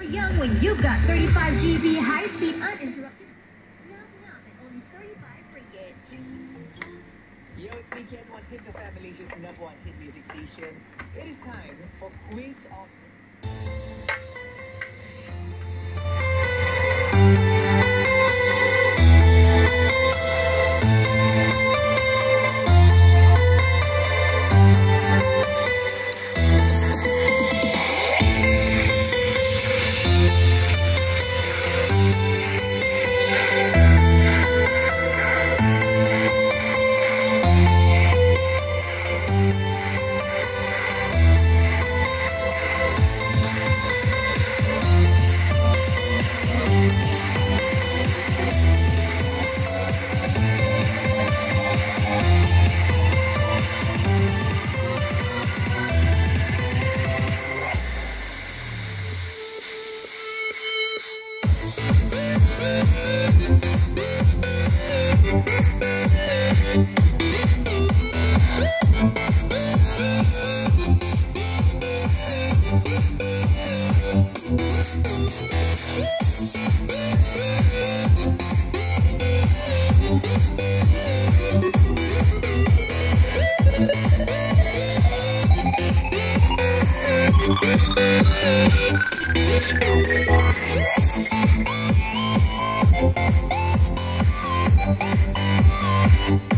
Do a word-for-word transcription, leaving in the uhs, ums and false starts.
Young when you've got thirty-five G B high-speed uninterrupted. Now, now, at only thirty-five ringgit. Yo, it's me, Ken One Hits of Family's number one hit music station. It is time for Quiz of... We'll be right back.